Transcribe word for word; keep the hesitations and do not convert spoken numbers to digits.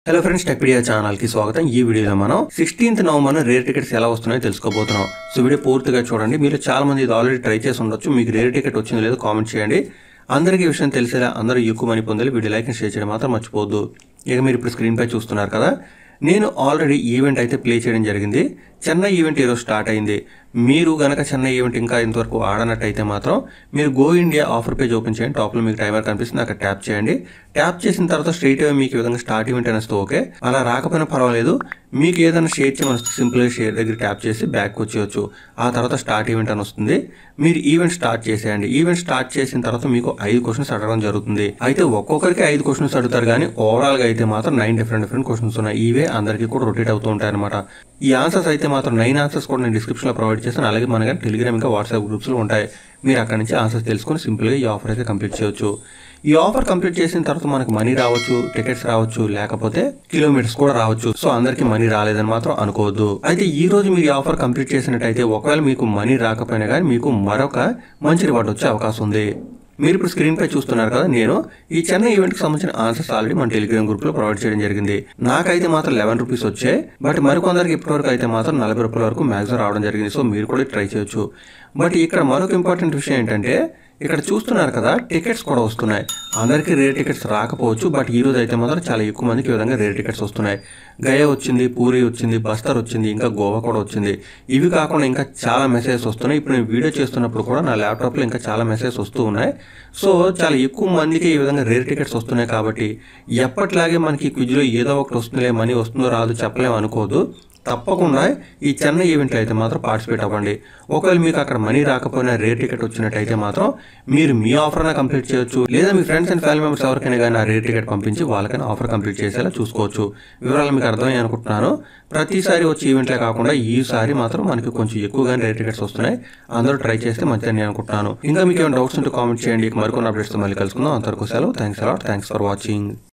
Hello friends, Techpedia channel కి స్వాగతం. ఈ వీడియోలో మనం సిక్స్టీన్త్ నవంబర్ రేర్ టికెట్స్ ఎలా వస్తున్నాయో తెలుసుకోబోతున్నాం. సో వీడియో పూర్తిగా చూడండి. మీరు చాలా మంది ఇది ఆల్రెడీ ట్రై చేసి ఉండొచ్చు. మీకు రేర్ టికెట్ వచ్చిందో లేదో కామెంట్ చేయండి. అందరికీ ఈ విషయం తెలిసేలా అందరూ ఎక్కువ మనీ పొందాలి. వీడియో లైక్ అండ్ షేర్ చేయడం మాత్రం మర్చిపోవద్దు. ఇక మీరు ఇప్పుడు స్క్రీన్ పై చూస్తున్నారు కదా, నేను ఆల్రెడీ ఈవెంట్ అయితే ప్లే చేయడం జరిగింది. చెన్నై ఈవెంట్ ఈరోజు స్టార్ట్ అయింది. మీరు గనక చెన్నై ఈవెంట్ ఇంకా ఇంతవరకు ఆడనట్టయితే మాత్రం మీరు go India offer page open చేయండి. టాప్లో మీకు టైమర్ కనిపిస్తుంది, అక్కడ ట్యాప్ చేయండి. ట్యాప్ చేసిన తర్వాత స్ట్రైట్ అవే మీకు ఈ విధంగా స్టార్ట్ ఈవెంట్ అనేస్తే ఓకే. అలా రాకపోయినా పర్వాలేదు, మీకు ఏదైనా షేర్ చేయమని వస్తే సింపుల్గా షేర్ దగ్గర ట్యాప్ చేసి బ్యాక్ వచ్చేయచ్చు. ఆ తర్వాత స్టార్ట్ ఈవెంట్ అని వస్తుంది. మీరు ఈవెంట్ స్టార్ట్ చేసేయండి. ఈవెంట్ స్టార్ట్ చేసిన తర్వాత మీకు ఐదు క్వశ్చన్స్ అడగడం జరుగుతుంది. అయితే ఒక్కొక్కరికి ఐదు క్వశ్చన్స్ అడుగుతారు, కానీ ఓవరాల్ గా అయితే మాత్రం నైన్ డిఫరెంట్ డిఫరెంట్ క్వశ్చన్స్ ఉన్నాయి. ఇవే అందరికీ కూడా రొటేట్ అవుతూ ఉంటాయి అనమాట. ఈ ఆన్సర్స్ అయితే మాత్రం నైన్ ఆన్సర్స్ కూడా నేను డిస్క్రిప్షన్ లో ప్రొవైడ్ చేస్తాను. అలాగే మన టెలిగ్రామ్ ఇంకా వాట్సాప్ గ్రూప్స్ లో ఉంటాయి. మీరు అక్కడ నుంచి ఆన్సర్స్ తెలుసుకొని సింపుల్ గా ఈ ఆఫర్ అయితే కంప్లీట్ చేయొచ్చు. ఈ ఆఫర్ కంప్లీట్ చేసిన తర్వాత మనకు మనీ రావచ్చు, టికెట్స్ రావచ్చు, లేకపోతే కిలోమీటర్స్ కూడా రావచ్చు. సో అందరికి మనీ రాలేదని మాత్రం అనుకోవద్దు. అయితే ఈ రోజు మీరు ఈ ఆఫర్ కంప్లీట్ చేసినట్టయితే ఒకవేళ మీకు మనీ రాకపోయినా కానీ మీకు మరొక మంచి రివార్డ్ వచ్చే అవకాశం ఉంది. మీరు ఇప్పుడు స్క్రీన్ పై చూస్తున్నారు కదా, నేను ఈ చెన్నై ఈవెంట్ కి సంబంధించిన ఆన్సర్స్ ఆల్రెడీ మన టెలిగ్రామ్ గ్రూప్ లో ప్రొవైడ్ చేయడం జరిగింది. నాకైతే మాత్రం లెవెన్ రూపీస్ వచ్చాయి, బట్ మరికొందరికి ఇప్పటివరకు అయితే మాత్రం నలభై రూపాయల వరకు మ్యాక్సిమం రావడం జరిగింది. సో మీరు కూడా ట్రై చేయొచ్చు. బట్ ఇక్కడ మరొక ఇంపార్టెంట్ విషయం ఏంటంటే, ఇక్కడ చూస్తున్నారు కదా, టికెట్స్ కూడా వస్తున్నాయి. అందరికీ రేర్ టికెట్స్ రాకపోవచ్చు, బట్ ఈ రోజు అయితే మాత్రం చాలా ఎక్కువ మందికి ఈ విధంగా రేర్ టికెట్స్ వస్తున్నాయి. గయా వచ్చింది, పూరి వచ్చింది, బస్తర్ వచ్చింది, ఇంకా గోవా కూడా వచ్చింది. ఇవి కాకుండా ఇంకా చాలా మెసేజెస్ వస్తున్నాయి. ఇప్పుడు నేను వీడియో చేస్తున్నప్పుడు కూడా నా ల్యాప్టాప్ లో ఇంకా చాలా మెసేజెస్ వస్తూ ఉన్నాయి. సో చాలా ఎక్కువ మందికి ఈ విధంగా రేర్ టికెట్స్ వస్తున్నాయి. కాబట్టి ఎప్పటిలాగే మనకి క్విజ్ లో ఏదో ఒకటి వస్తుందిలే, మనీ వస్తుందో రాదు చెప్పలేము అనుకోదు. తప్పకుండా ఈ చెన్నై ఈవెంట్లో అయితే మాత్రం పార్టిసిపేట్ అవ్వండి. ఒకవేళ మీకు అక్కడ మనీ రాకపోయినా రేర్ టికెట్ వచ్చినట్టయితే మాత్రం మీరు మీ ఆఫర్ అయినా కంప్లీట్ చేయొచ్చు, లేదా మీ ఫ్రెండ్స్ అండ్ ఫ్యామిలీ మెంబర్స్ ఎవరికైనా కానీ ఆ రేర్ టికెట్ పంపించి వాళ్ళకైనా ఆఫర్ కంప్లీట్ చేసేలా చూసుకోవచ్చు. వివరాలు మీకు అర్థమయ్యాయి అనుకుంటున్నాను. ప్రతిసారి వచ్చే ఈవెంట్లే కాకుండా ఈసారి మాత్రం మనకి కొంచెం ఎక్కువగానే రేర్ టికెట్స్ వస్తున్నాయి. అందరూ ట్రై చేస్తే మంచిదని నేను అనుకుంటున్నాను. ఇంకా మీకు ఏమైనా డౌట్స్ ఉంటే కామెంట్ చేయండి. మరికొన్ని అప్డేట్స్ మళ్ళీ కలుసుకుందాం. అంతవరకు సెలవు. Thanks a lot. Thanks for watching.